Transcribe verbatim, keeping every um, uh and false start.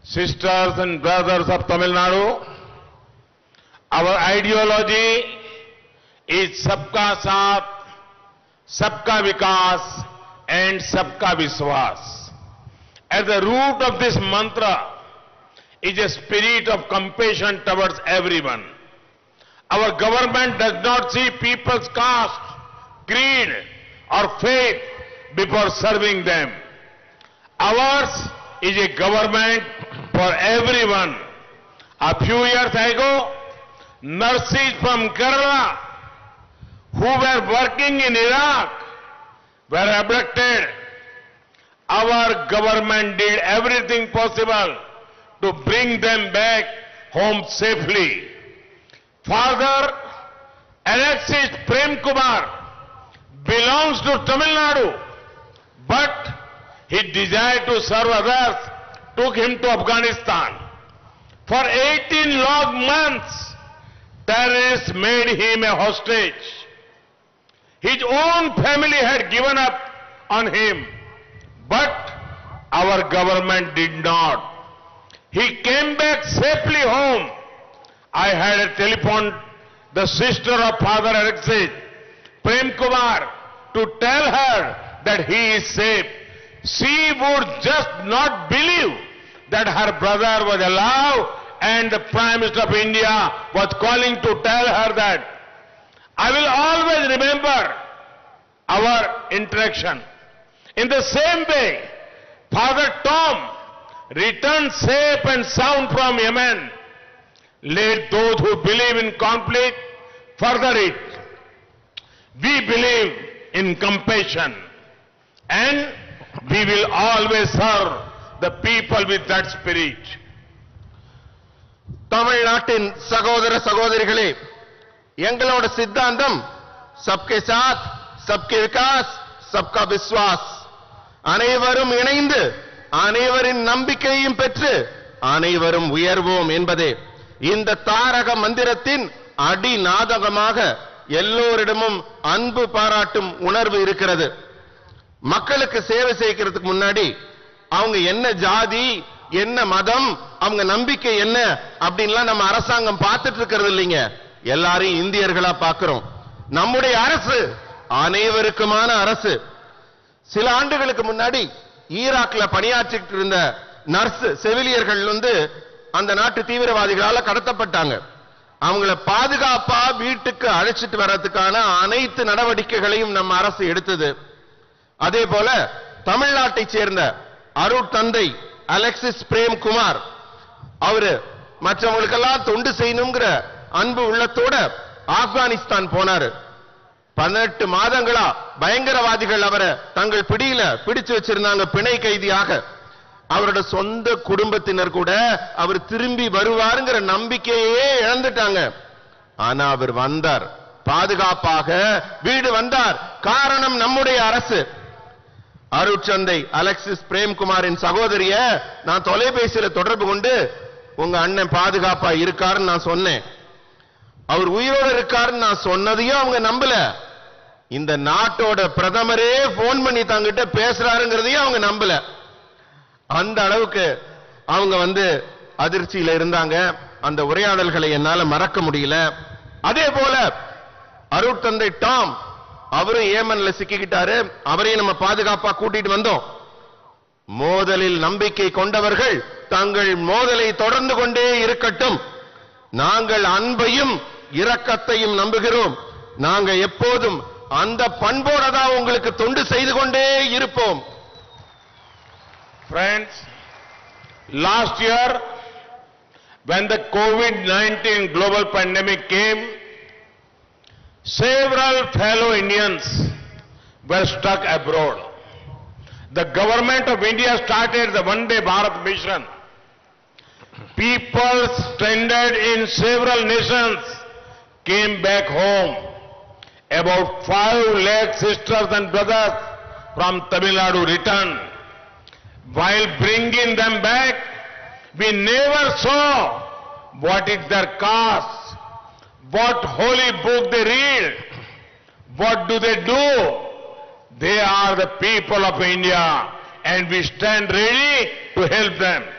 sisters and brothers of Tamil Nadu, our ideology is Sabka Saath, Sabka Vikas and Sabka Vishwas. At the root of this mantra is a spirit of compassion towards everyone. Our government does not see people's caste, creed or faith before serving them. Ours is a government for everyone. A few years ago, nurses from Kerala who were working in Iraq were abducted. Our government did everything possible to bring them back home safely. Father Alexis Prem Kumar belongs to Tamil Nadu, but he desired to serve others, took him to Afghanistan. For eighteen long months, terrorists made him a hostage. His own family had given up on him, but our government did not. He came back safely home. I had a telephone the sister of Father Alexis, Prem Kumar, to tell her that he is safe. She would just not believe that her brother was alive and the Prime Minister of India was calling to tell her that. I will always remember our interaction. In the same way, Father Tom returned safe and sound from Yemen. Let those who believe in conflict further it. We believe in compassion, and we will always serve the people with that spirit. தமிழ்நாட்டின் சகோதர சகோதரிகளே, எங்களோட சித்தாந்தம் சப்கே சாத், சப்கே விகாஸ், சப்கா விஸ்வாஸ். அனைவரும் இணைந்து அனைவரின் நம்பிக்கையும் பெற்று அனைவரும் உயர்வோம் என்பதே இந்த தாரக மந்திரத்தின் அடிநாதகமாக எல்லோரிடமும் அன்பு பாராட்டும் உணர்வு இருக்கிறது. மக்களுக்கு சேவை செய்கிறதுக்கு முன்னாடி அவங்க என்ன ஜாதி, என்ன மதம், அவங்க நம்பிக்கை என்ன அப்படின்லாம் நம்ம அரசாங்கம் பார்த்துட்டு இருக்கிறது இல்லைங்க. எல்லாரையும் இந்தியர்களா பார்க்கிறோம். நம்முடைய அரசு அனைவருக்குமான அரசு. சில ஆண்டுகளுக்கு முன்னாடி ஈராக்ல பணியாற்றிட்டு இருந்த நர்ஸ் செவிலியர்கள் வந்து அந்த நாட்டு தீவிரவாதிகளால கடத்தப்பட்டாங்க. அவங்கள பாதுகாப்பா வீட்டுக்கு அழைச்சிட்டு வர்றதுக்கான அனைத்து நடவடிக்கைகளையும் நம்ம அரசு எடுத்தது. அதே போல தமிழ்நாட்டை சேர்ந்த அருட்தந்தை அலெக்சிஸ் பிரேம் குமார் அவரு மற்றவங்களுக்கெல்லாம் தொண்டு செய்யணுங்கிற அன்பு உள்ளத்தோட ஆப்கானிஸ்தான் போனாரு. பதினெட்டு மாதங்களா பயங்கரவாதிகள் அவரை தங்கள் பிடியில பிடிச்சு வச்சிருந்தாங்க பிணை கைதியாக. அவரோட சொந்த குடும்பத்தினர் கூட அவர் திரும்பி வருவாருங்கிற நம்பிக்கையே இழந்துட்டாங்க. ஆனா அவர் வந்தார், பாதுகாப்பாக வீடு வந்தார். காரணம் நம்முடைய அரசு. அருட்சந்தை அலெக்சிஸ் பிரேம்குமாரின் சகோதரிய நான் தொலைபேசியில தொடர்பு கொண்டு உங்க அண்ணன் பாதுகாப்பா இருக்காருன்னு நான் சொன்னேன். அவர் உயிரோடு இருக்காருன்னு நான் சொன்னதையும் அவங்க நம்பல. இந்த நாட்டோட பிரதமரே போன் பண்ணி தங்கிட்ட பேசுறாருங்கிறதையும் அவங்க நம்பல. அந்த அளவுக்கு அவங்க வந்து அதிர்ச்சியில இருந்தாங்க. அந்த உரையாடல்களை என்னால மறக்க முடியல. அதே போல அருட்தந்தை டாம் அவரும் ஏமன்ல சிக்கிக்கிட்டாரு. அவரையும் நம்ம பாதுகாப்பா கூட்டிட்டு வந்தோம். மோதலில் நம்பிக்கை கொண்டவர்கள் தங்கள் மோதலை தொடர்ந்து கொண்டே இருக்கட்டும். நாங்கள் அன்பையும் இரக்கத்தையும் நம்புகிறோம். நாங்க எப்போதும் அந்த பண்போட தான் உங்களுக்கு தொண்டு செய்து கொண்டே இருப்போம். Friends, last year when the COVID nineteen global pandemic came, several fellow Indians were stuck abroad. The government of India started the Vande Bharat mission. People stranded in several nations came back home. About five lakh sisters and brothers from Tamil Nadu returned. While bringing them back, we never saw what is their caste, what holy book they read, what do they do. They are the people of India and we stand ready to help them.